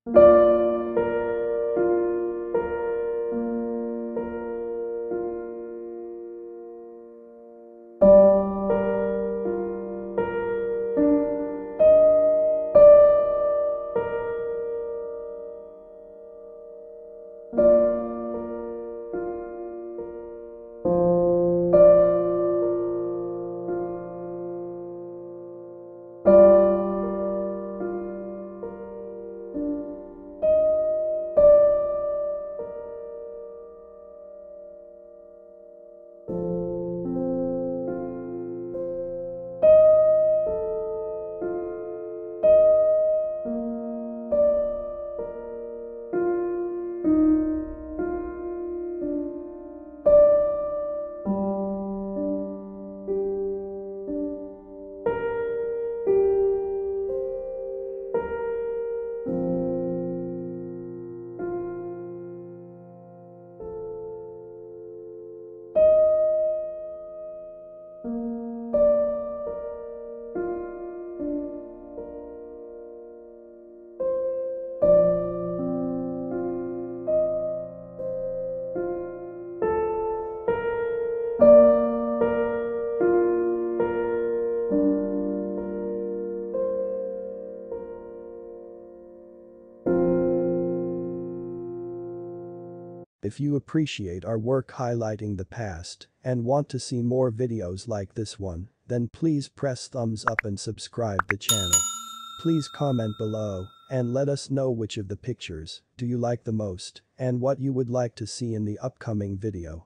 If you appreciate our work highlighting the past and want to see more videos like this one, then please press thumbs up and subscribe the channel. Please comment below and let us know which of the pictures do you like the most and what you would like to see in the upcoming video.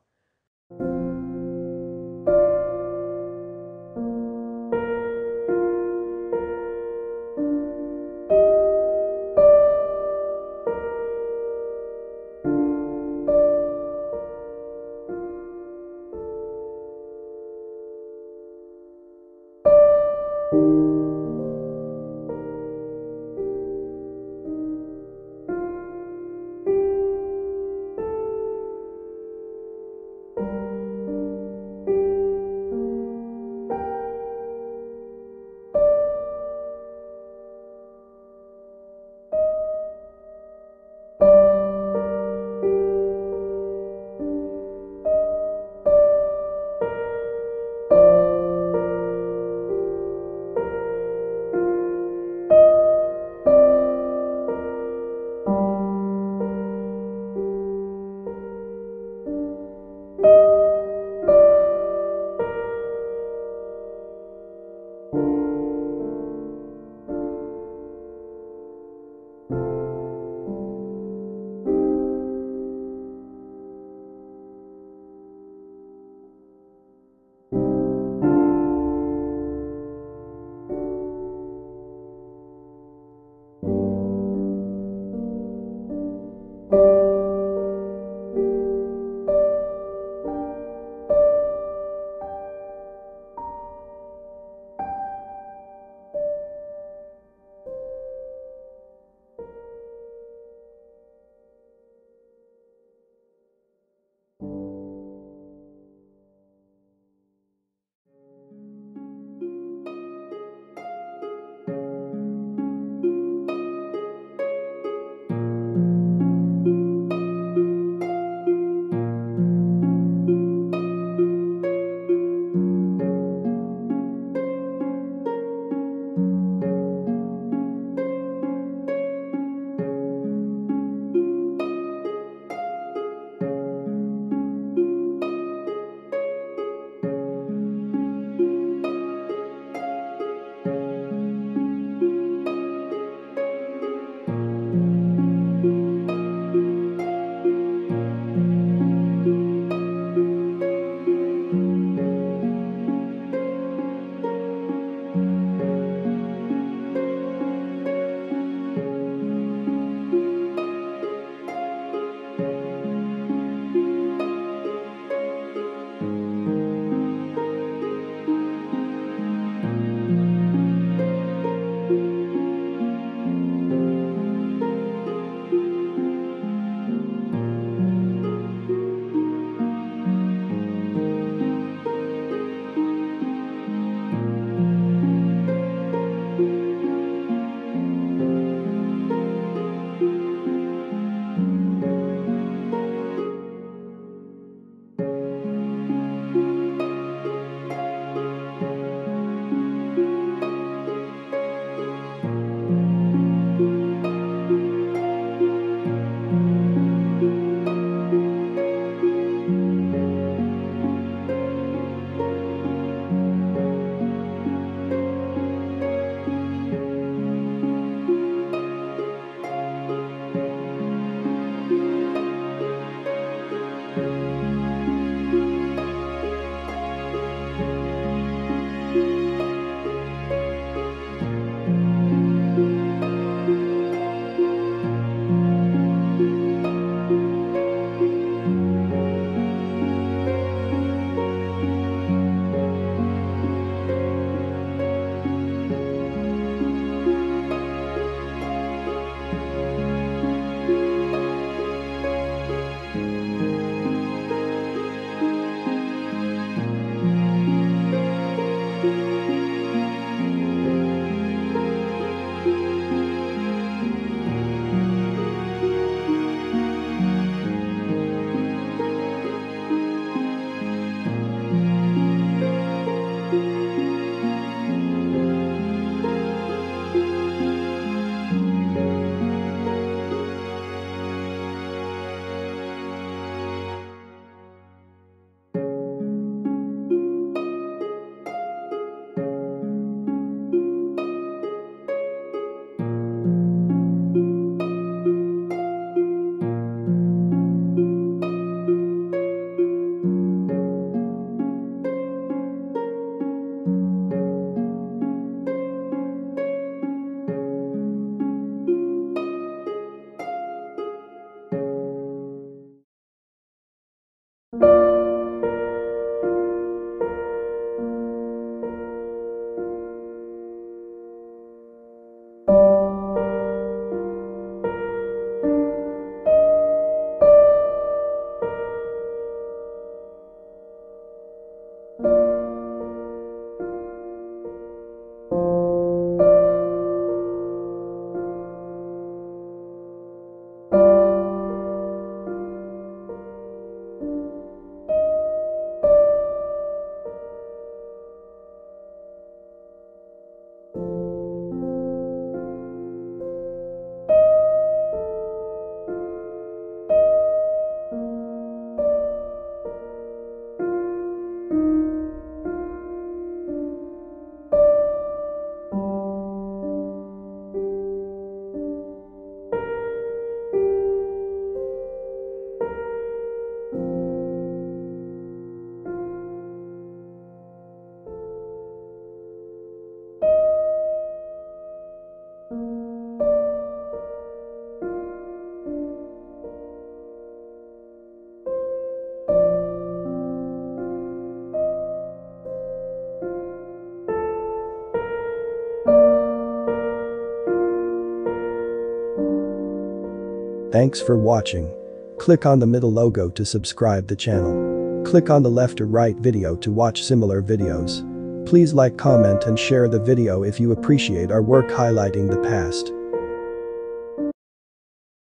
Thanks for watching. Click on the middle logo to subscribe the channel. Click on the left or right video to watch similar videos. Please like, comment and share the video if you appreciate our work highlighting the past.